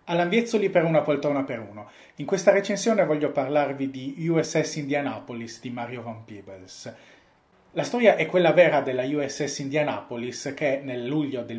Alan Viezzoli per una poltrona per uno. In questa recensione voglio parlarvi di USS Indianapolis di Mario Van Peebles. La storia è quella vera della USS Indianapolis che nel luglio del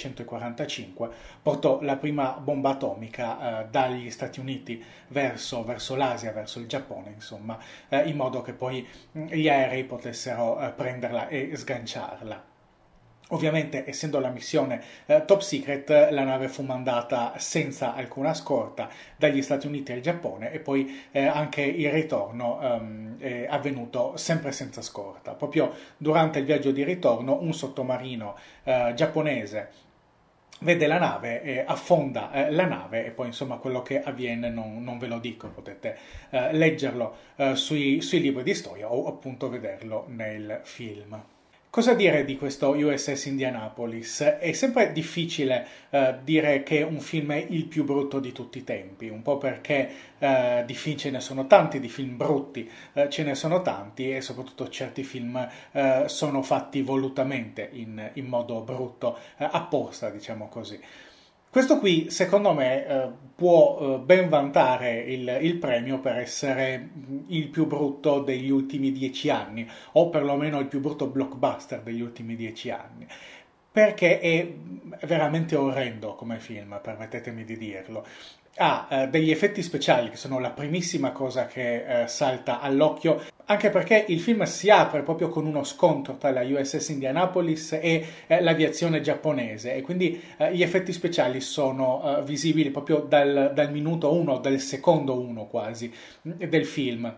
1945 portò la prima bomba atomica dagli Stati Uniti verso l'Asia, verso il Giappone, insomma, in modo che poi gli aerei potessero prenderla e sganciarla. Ovviamente, essendo la missione top secret, la nave fu mandata senza alcuna scorta dagli Stati Uniti al Giappone e poi anche il ritorno è avvenuto sempre senza scorta. Proprio durante il viaggio di ritorno un sottomarino giapponese vede la nave, affonda la nave e poi insomma quello che avviene non ve lo dico, potete leggerlo sui libri di storia o appunto vederlo nel film. Cosa dire di questo USS Indianapolis? È sempre difficile dire che un film è il più brutto di tutti i tempi, un po' perché di film ce ne sono tanti, di film brutti ce ne sono tanti e soprattutto certi film sono fatti volutamente in modo brutto, apposta, diciamo così. Questo qui, secondo me, può ben vantare il premio per essere il più brutto degli ultimi 10 anni, o perlomeno il più brutto blockbuster degli ultimi 10 anni, perché è veramente orrendo come film, permettetemi di dirlo. Ha degli effetti speciali che sono la primissima cosa che salta all'occhio, anche perché il film si apre proprio con uno scontro tra la USS Indianapolis e l'aviazione giapponese e quindi gli effetti speciali sono visibili proprio dal minuto 1, dal secondo 1 quasi del film.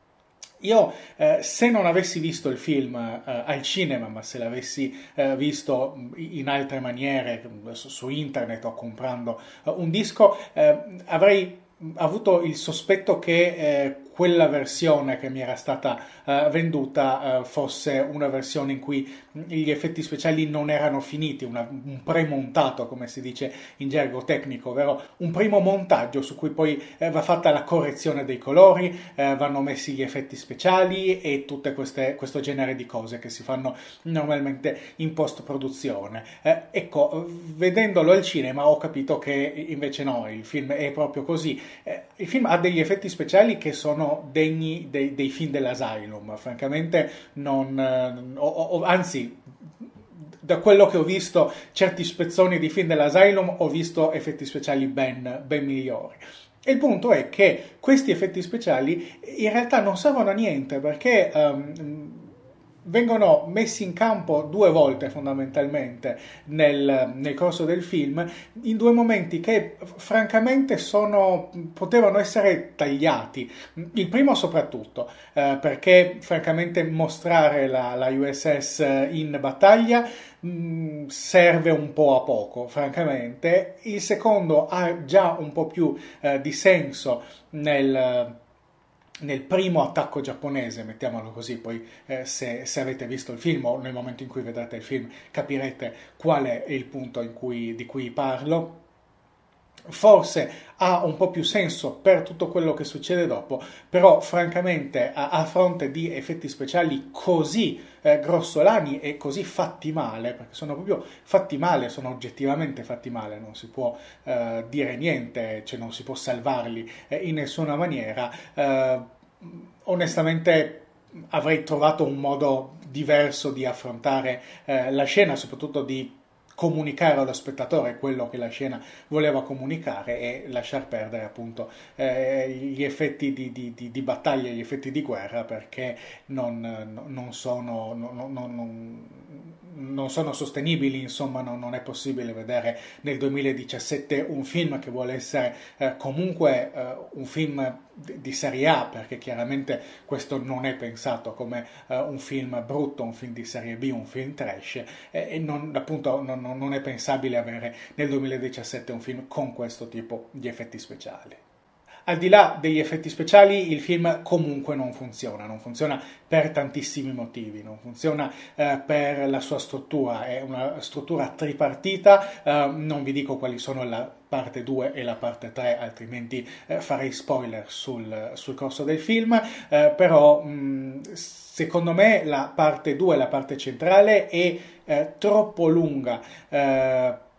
Io, se non avessi visto il film al cinema, ma se l'avessi visto in altre maniere, su internet o comprando un disco, avrei avuto il sospetto che quella versione che mi era stata venduta fosse una versione in cui gli effetti speciali non erano finiti, un premontato, come si dice in gergo tecnico, ovvero un primo montaggio su cui poi va fatta la correzione dei colori, vanno messi gli effetti speciali e tutte questo genere di cose che si fanno normalmente in post-produzione. Ecco, vedendolo al cinema ho capito che invece no, il film è proprio così. Il film ha degli effetti speciali che sono degni dei film dell'Asylum, francamente anzi, da quello che ho visto, certi spezzoni di film dell'Asylum, ho visto effetti speciali ben migliori. E il punto è che questi effetti speciali in realtà non servono a niente perché vengono messi in campo due volte fondamentalmente nel corso del film, in due momenti che francamente potevano essere tagliati. Il primo soprattutto, perché francamente mostrare la USS in battaglia serve un po' a poco, francamente. Il secondo ha già un po' più di senso nel primo attacco giapponese, mettiamolo così, poi se avete visto il film o nel momento in cui vedrete il film capirete qual è il punto di cui parlo. Forse ha un po' più senso per tutto quello che succede dopo, però francamente a fronte di effetti speciali così grossolani e così fatti male, perché sono proprio fatti male, sono oggettivamente fatti male, non si può dire niente, cioè non si può salvarli in nessuna maniera, onestamente avrei trovato un modo diverso di affrontare la scena, soprattutto di comunicare allo spettatore quello che la scena voleva comunicare e lasciar perdere appunto gli effetti di battaglia, gli effetti di guerra perché non sono sostenibili, insomma non è possibile vedere nel 2017 un film che vuole essere comunque un film di serie A, perché chiaramente questo non è pensato come un film brutto, un film di serie B, un film trash, e appunto non è pensabile avere nel 2017 un film con questo tipo di effetti speciali. Al di là degli effetti speciali, il film comunque non funziona per tantissimi motivi, non funziona per la sua struttura, è una struttura tripartita, non vi dico quali sono la parte 2 e la parte 3, altrimenti farei spoiler sul corso del film, però secondo me la parte 2, la parte centrale, è troppo lunga,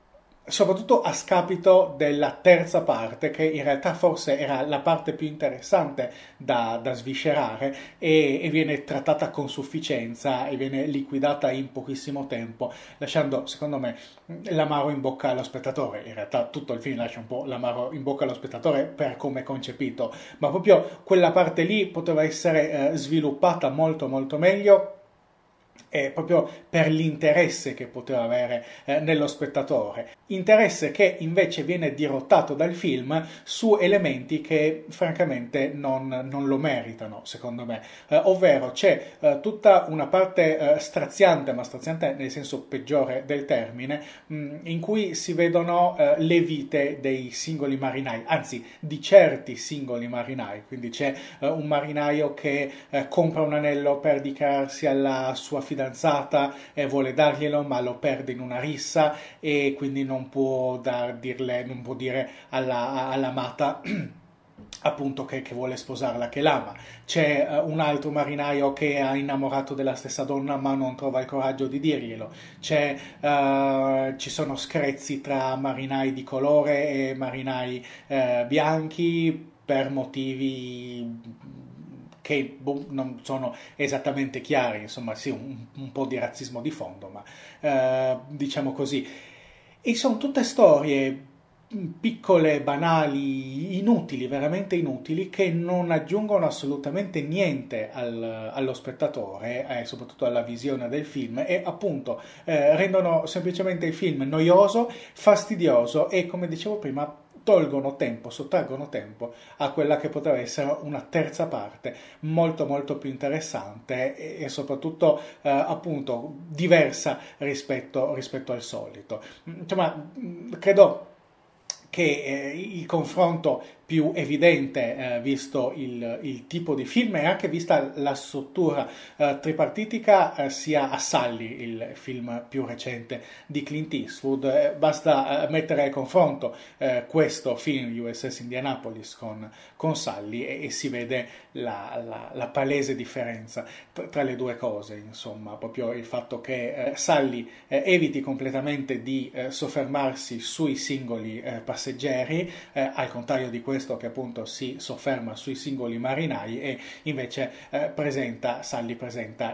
soprattutto a scapito della terza parte, che in realtà forse era la parte più interessante da sviscerare e viene trattata con sufficienza e viene liquidata in pochissimo tempo, lasciando, secondo me, l'amaro in bocca allo spettatore. In realtà tutto il film lascia un po' l'amaro in bocca allo spettatore per come è concepito, ma proprio quella parte lì poteva essere sviluppata molto molto meglio, proprio per l'interesse che poteva avere nello spettatore, interesse che invece viene dirottato dal film su elementi che francamente non lo meritano, secondo me, ovvero c'è tutta una parte straziante, ma straziante nel senso peggiore del termine, in cui si vedono le vite dei singoli marinai, anzi di certi singoli marinai, quindi c'è un marinaio che compra un anello per dichiararsi alla sua fidanzata e vuole darglielo, ma lo perde in una rissa e quindi non può dire all'amata appunto che vuole sposarla, che l'ama. C'è un altro marinaio che è innamorato della stessa donna ma non trova il coraggio di dirglielo. Ci sono screzi tra marinai di colore e marinai bianchi per motivi che non sono esattamente chiari, insomma sì, un po' di razzismo di fondo, ma diciamo così. E sono tutte storie piccole, banali, inutili, veramente inutili, che non aggiungono assolutamente niente allo spettatore, soprattutto alla visione del film, e appunto rendono semplicemente il film noioso, fastidioso e, come dicevo prima, sottraggono tempo a quella che poteva essere una terza parte molto molto più interessante e soprattutto appunto diversa rispetto al solito. Insomma, credo che il confronto più evidente, visto il tipo di film e anche vista la struttura tripartitica, sia a Sully, il film più recente di Clint Eastwood. Basta mettere a confronto questo film, USS Indianapolis, con Sully e si vede la palese differenza tra le due cose, insomma, proprio il fatto che Sully eviti completamente di soffermarsi sui singoli passeggeri, al contrario di questo che appunto si sofferma sui singoli marinai, e invece Sully presenta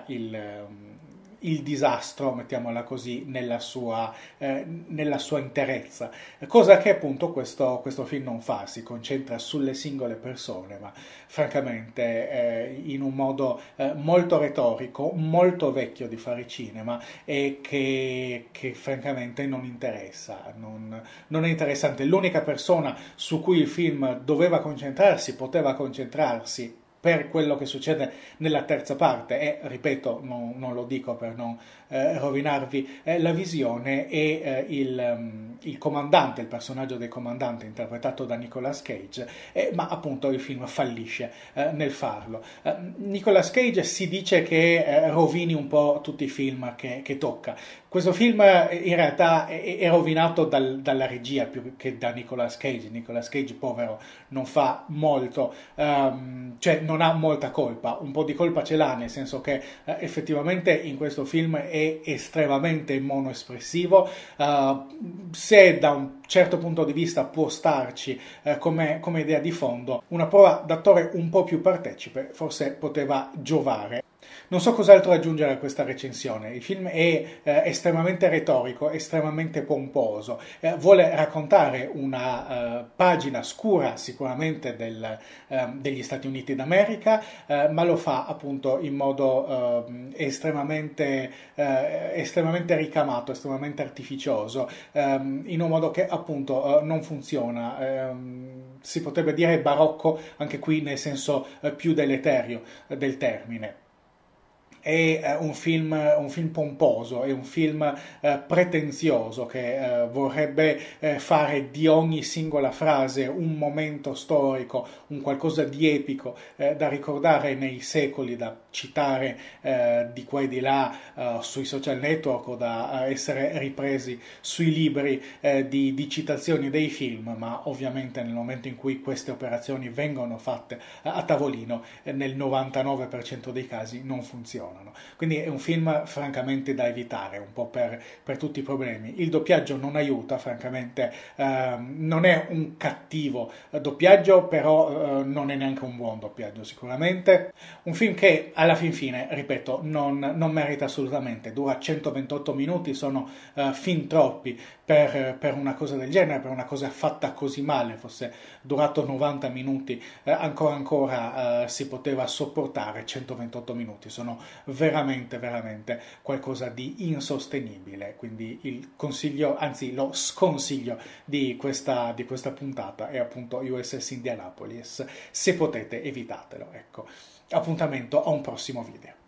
il disastro, mettiamola così, nella sua interezza, cosa che appunto questo film non fa. Si concentra sulle singole persone, ma francamente in un modo molto retorico, molto vecchio di fare cinema, e che francamente non interessa, non è interessante. L'unica persona su cui il film poteva concentrarsi per quello che succede nella terza parte, e ripeto, non lo dico per non rovinarvi la visione, è il comandante, il personaggio del comandante interpretato da Nicolas Cage, ma appunto il film fallisce nel farlo. Nicolas Cage si dice che rovini un po' tutti i film che tocca. Questo film in realtà è rovinato dalla regia più che da Nicolas Cage. Nicolas Cage, povero, non fa molto, cioè non ha molta colpa. Un po' di colpa ce l'ha, nel senso che effettivamente in questo film è estremamente monoespressivo. Se da un certo punto di vista può starci come idea di fondo, una prova d'attore un po' più partecipe forse poteva giovare. Non so cos'altro aggiungere a questa recensione. Il film è estremamente retorico, estremamente pomposo, vuole raccontare una pagina scura sicuramente degli Stati Uniti d'America, ma lo fa appunto in modo estremamente ricamato, estremamente artificioso, in un modo che appunto non funziona. Si potrebbe dire barocco anche qui, nel senso più deleterio del termine. È un film pomposo, è un film pretenzioso, che vorrebbe fare di ogni singola frase un momento storico, un qualcosa di epico da ricordare nei secoli, da citare di qua e di là sui social network, o da essere ripresi sui libri di citazioni dei film, ma ovviamente nel momento in cui queste operazioni vengono fatte a tavolino, nel 99% dei casi non funziona. funzionano. Quindi è un film francamente da evitare, un po' per tutti i problemi. Il doppiaggio non aiuta, francamente, non è un cattivo doppiaggio, però non è neanche un buon doppiaggio sicuramente. Un film che alla fin fine, ripeto, non merita assolutamente, dura 128 minuti, sono fin troppi per una cosa del genere, per una cosa fatta così male, fosse durato 90 minuti, ancora si poteva sopportare. 128 minuti sono veramente qualcosa di insostenibile, quindi il consiglio, anzi lo sconsiglio di questa puntata è appunto USS Indianapolis. Se potete evitatelo, ecco. Appuntamento a un prossimo video.